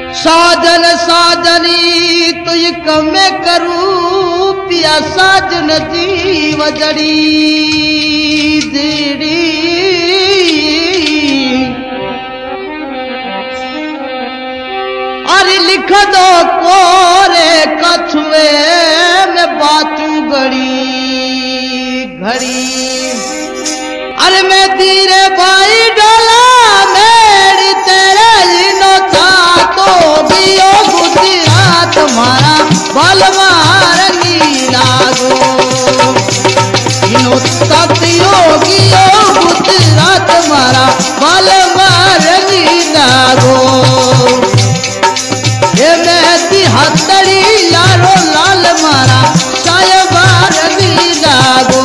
साजन साजनी तुझ कमे करूं पिया साजन जी वजड़ी दीड़ी अरे लिख दो कोरे कछुए में बाचू घड़ी घड़ी अरे मैं धीरे भाई डोला मेरी तेरे जीनो था तो दियो गुजरात तुम्हारा बलवा रंगीला गो इनो ततियो गियो गुजरात तुम्हारा बलवा रंगीला गो ये मेहती हथड़ी लारो लाल मारा सायबा रंगीला गो